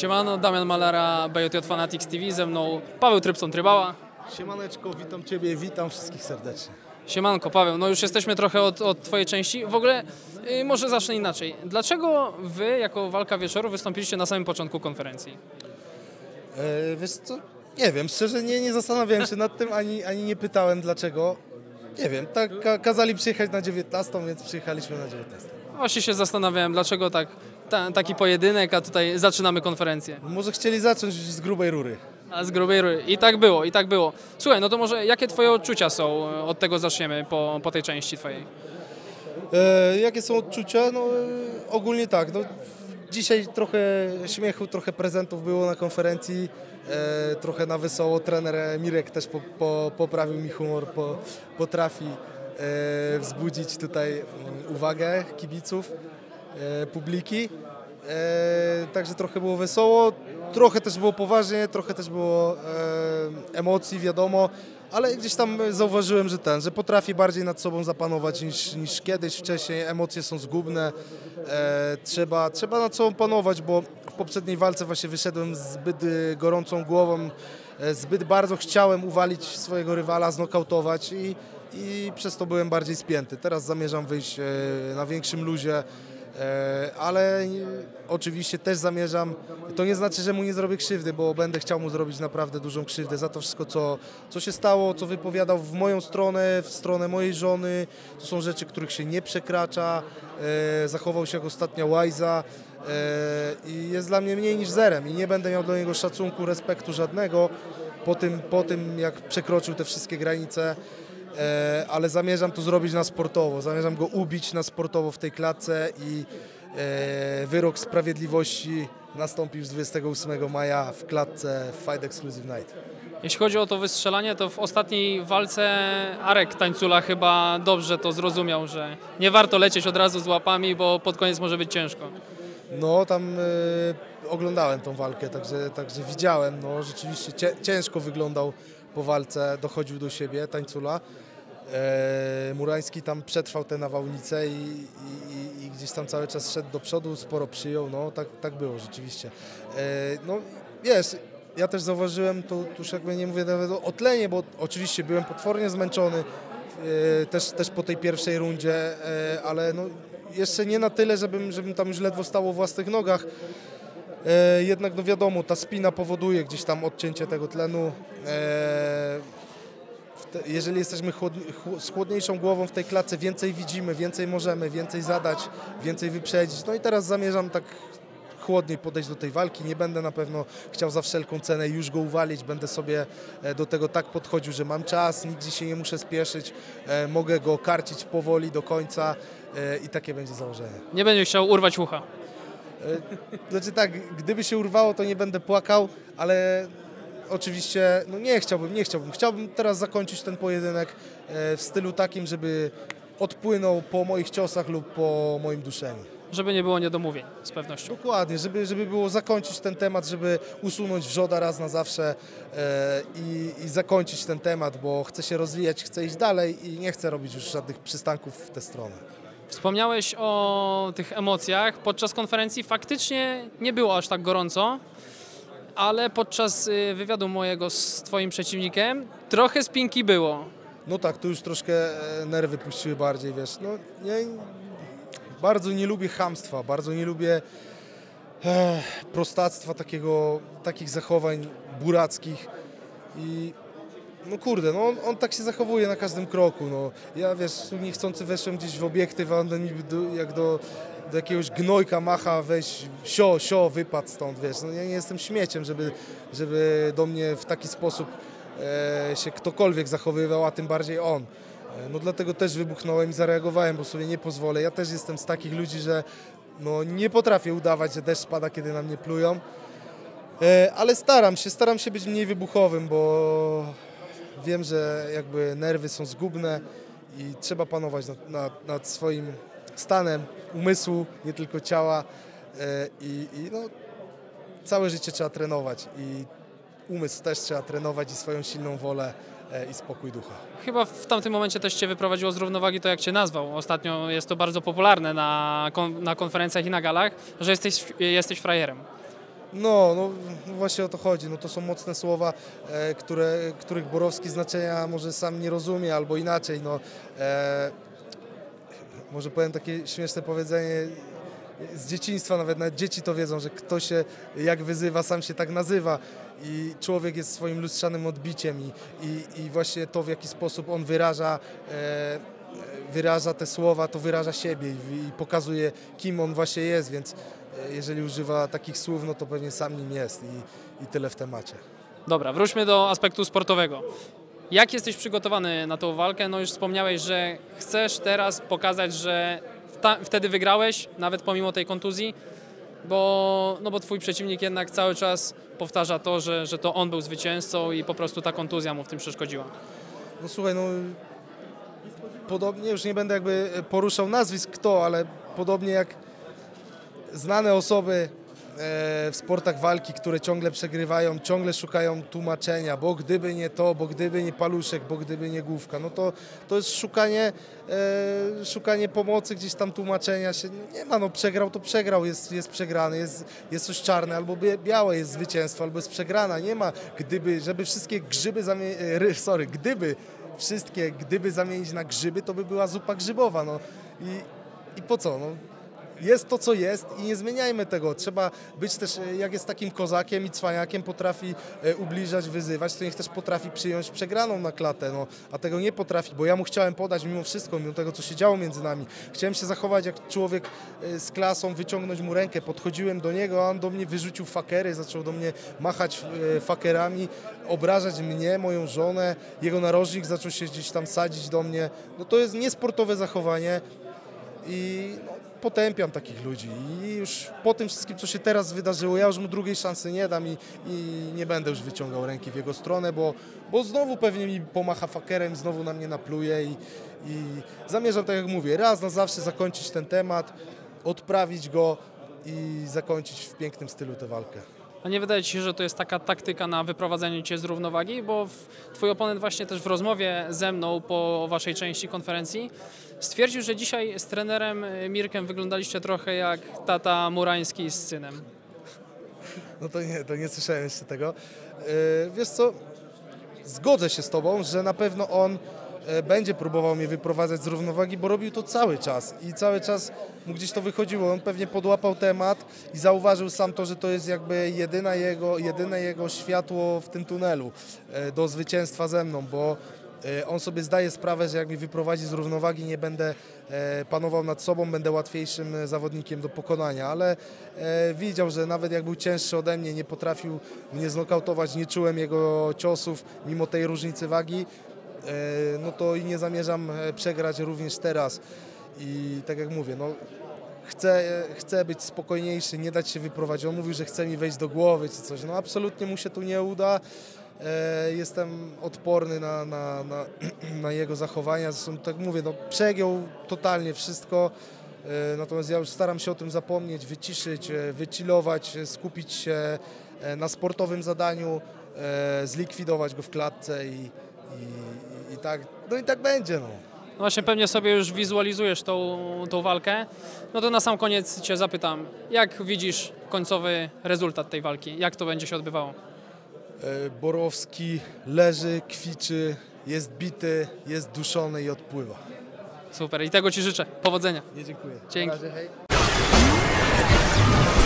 Siemano, Damian Malara, BJJ Fanatics TV, ze mną Paweł Trypson-Trybała. Siemaneczko, witam Ciebie, witam wszystkich serdecznie. Siemanko, Paweł, no już jesteśmy trochę od Twojej części. W ogóle może zacznę inaczej. Dlaczego Wy jako Walka Wieczoru wystąpiliście na samym początku konferencji? Wiesz co, nie wiem, szczerze nie zastanawiałem się nad tym, ani nie pytałem dlaczego. Nie wiem, tak kazali przyjechać na 19, więc przyjechaliśmy na 19. Właśnie się zastanawiałem, dlaczego taki pojedynek, a tutaj zaczynamy konferencję. Może chcieli zacząć z grubej rury. A z grubej rury. I tak było, i tak było. Słuchaj, no to może jakie Twoje odczucia są? Od tego zaczniemy po tej części Twojej. Jakie są odczucia? No ogólnie tak, no, dzisiaj trochę śmiechu, trochę prezentów było na konferencji, trochę na wesoło. Trener Mirek też poprawił mi humor, potrafi wzbudzić tutaj uwagę kibiców, publiki. Także trochę było wesoło, trochę też było poważnie, trochę też było emocji, wiadomo, ale gdzieś tam zauważyłem, że potrafi bardziej nad sobą zapanować niż kiedyś, wcześniej. Emocje są zgubne, trzeba nad sobą panować, bo w poprzedniej walce właśnie wyszedłem zbyt gorącą głową, zbyt bardzo chciałem uwalić swojego rywala, znokautować i przez to byłem bardziej spięty. Teraz zamierzam wyjść na większym luzie, ale oczywiście też zamierzam, to nie znaczy, że mu nie zrobię krzywdy, bo będę chciał mu zrobić naprawdę dużą krzywdę za to wszystko, co się stało, co wypowiadał w moją stronę, w stronę mojej żony. To są rzeczy, których się nie przekracza, zachował się jak ostatnia łajza i jest dla mnie mniej niż zerem i nie będę miał do niego szacunku, respektu żadnego po tym jak przekroczył te wszystkie granice. Ale zamierzam to zrobić na sportowo, zamierzam go ubić na sportowo w tej klatce i wyrok sprawiedliwości nastąpi już 28 maja w klatce Fight Exclusive Night. Jeśli chodzi o to wystrzelanie, to w ostatniej walce Arek Tańcula chyba dobrze to zrozumiał, że nie warto lecieć od razu z łapami, bo pod koniec może być ciężko. No tam oglądałem tą walkę, także widziałem, no rzeczywiście ciężko wyglądał po walce, dochodził do siebie Tańcula. Murański tam przetrwał tę nawałnicę i gdzieś tam cały czas szedł do przodu, sporo przyjął, no tak było rzeczywiście. No wiesz, ja też zauważyłem, tu już jakby nie mówię nawet o tlenie, bo oczywiście byłem potwornie zmęczony, też po tej pierwszej rundzie, ale no jeszcze nie na tyle, żebym tam już ledwo stał o własnych nogach. Jednak no wiadomo, ta spina powoduje gdzieś tam odcięcie tego tlenu. Jeżeli jesteśmy z chłodniejszą głową w tej klatce, więcej widzimy, więcej możemy, więcej zadać, więcej wyprzedzić. No i teraz zamierzam tak chłodniej podejść do tej walki. Nie będę na pewno chciał za wszelką cenę już go uwalić. Będę sobie do tego tak podchodził, że mam czas, nigdzie się nie muszę spieszyć. Mogę go karcić powoli do końca i takie będzie założenie. Nie będzie chciał urwać ucha. Znaczy tak, gdyby się urwało, to nie będę płakał, ale oczywiście no nie chciałbym. Chciałbym teraz zakończyć ten pojedynek w stylu takim, żeby odpłynął po moich ciosach lub po moim duszeniu. Żeby nie było niedomówień, z pewnością. Dokładnie, żeby było zakończyć ten temat, żeby usunąć wrzoda raz na zawsze i zakończyć ten temat, bo chcę się rozwijać, chcę iść dalej i nie chcę robić już żadnych przystanków w tę stronę. Wspomniałeś o tych emocjach. Podczas konferencji faktycznie nie było aż tak gorąco, ale podczas wywiadu mojego z Twoim przeciwnikiem trochę spinki było. No tak, tu już troszkę nerwy puściły bardziej, wiesz. No, bardzo nie lubię chamstwa, bardzo nie lubię prostactwa, takich zachowań burackich i no kurde, no on tak się zachowuje na każdym kroku, no. Ja wiesz, niechcący weszłem gdzieś w obiektyw, a on jak do jakiegoś gnojka macha, weź, wypadł stąd, wiesz. No ja nie jestem śmieciem, żeby do mnie w taki sposób się ktokolwiek zachowywał, a tym bardziej on. No dlatego też wybuchnąłem i zareagowałem, bo sobie nie pozwolę. Ja też jestem z takich ludzi, że no nie potrafię udawać, że deszcz pada, kiedy na mnie plują. Ale staram się być mniej wybuchowym, bo wiem, że jakby nerwy są zgubne i trzeba panować nad swoim stanem umysłu, nie tylko ciała. I no, całe życie trzeba trenować i umysł też trzeba trenować i swoją silną wolę i spokój ducha. Chyba w tamtym momencie też Cię wyprowadziło z równowagi to, jak Cię nazwał. Ostatnio jest to bardzo popularne na konferencjach i na galach, że jesteś frajerem. No właśnie o to chodzi. No to są mocne słowa, których Borowski znaczenia może sam nie rozumie, albo inaczej. Może powiem takie śmieszne powiedzenie z dzieciństwa, nawet dzieci to wiedzą, że kto się jak wyzywa, sam się tak nazywa. I człowiek jest swoim lustrzanym odbiciem i właśnie to, w jaki sposób on wyraża te słowa, to wyraża siebie i pokazuje, kim on właśnie jest, więc jeżeli używa takich słów, no to pewnie sam nim jest i tyle w temacie. Dobra, wróćmy do aspektu sportowego. Jak jesteś przygotowany na tą walkę? No już wspomniałeś, że chcesz teraz pokazać, że wtedy wygrałeś, nawet pomimo tej kontuzji, bo twój przeciwnik jednak cały czas powtarza to, że to on był zwycięzcą i po prostu ta kontuzja mu w tym przeszkodziła. No słuchaj, podobnie, już nie będę jakby poruszał nazwisk kto, ale podobnie jak znane osoby w sportach walki, które ciągle przegrywają, ciągle szukają tłumaczenia, bo gdyby nie to, bo gdyby nie paluszek, bo gdyby nie główka, no to jest szukanie pomocy, gdzieś tam tłumaczenia się nie ma, przegrał to przegrał, jest przegrany, jest coś czarne albo białe, jest zwycięstwo, albo jest przegrana, nie ma gdyby, żeby wszystkie gdyby zamienić na grzyby, to by była zupa grzybowa, i po co, Jest to, co jest i nie zmieniajmy tego. Trzeba być też, jak jest takim kozakiem i cwaniakiem, potrafi ubliżać, wyzywać, to niech też potrafi przyjąć przegraną na klatę, a tego nie potrafi, bo ja mu chciałem podać mimo wszystko, mimo tego, co się działo między nami. Chciałem się zachować jak człowiek z klasą, wyciągnąć mu rękę, podchodziłem do niego, a on do mnie wyrzucił fakery, zaczął do mnie machać fakerami, obrażać mnie, moją żonę, jego narożnik zaczął się gdzieś tam sadzić do mnie. To jest niesportowe zachowanie i potępiam takich ludzi i już po tym wszystkim, co się teraz wydarzyło, ja już mu drugiej szansy nie dam i nie będę już wyciągał ręki w jego stronę, bo znowu pewnie mi pomacha fakerem, znowu na mnie napluje i zamierzam, tak jak mówię, raz na zawsze zakończyć ten temat, odprawić go i zakończyć w pięknym stylu tę walkę. A nie wydaje Ci się, że to jest taka taktyka na wyprowadzenie Cię z równowagi? Bo Twój oponent właśnie też w rozmowie ze mną po Waszej części konferencji stwierdził, że dzisiaj z trenerem Mirkiem wyglądaliście trochę jak tata Murański z synem. To nie słyszałem jeszcze tego. Wiesz co, zgodzę się z Tobą, że na pewno on będzie próbował mnie wyprowadzać z równowagi, bo robił to cały czas i cały czas mu gdzieś to wychodziło. On pewnie podłapał temat i zauważył sam to, że to jest jakby jedyne jego światło w tym tunelu do zwycięstwa ze mną, bo on sobie zdaje sprawę, że jak mnie wyprowadzi z równowagi, nie będę panował nad sobą, będę łatwiejszym zawodnikiem do pokonania, ale widział, że nawet jak był cięższy ode mnie, nie potrafił mnie znokautować, nie czułem jego ciosów mimo tej różnicy wagi, to i nie zamierzam przegrać również teraz. I tak jak mówię, chcę być spokojniejszy, nie dać się wyprowadzić. On mówił, że chce mi wejść do głowy czy coś. Absolutnie mu się tu nie uda. Jestem odporny na jego zachowania. Zresztą, tak mówię, przegiął totalnie wszystko. Natomiast ja już staram się o tym zapomnieć, wyciszyć, wychillować, skupić się na sportowym zadaniu, zlikwidować go w klatce i tak będzie. Właśnie pewnie sobie już wizualizujesz tą walkę. To na sam koniec Cię zapytam, jak widzisz końcowy rezultat tej walki? Jak to będzie się odbywało? Borowski leży, kwiczy, jest bity, jest duszony i odpływa. Super i tego Ci życzę. Powodzenia. Nie, dziękuję. Dzięki. Na razie, hej.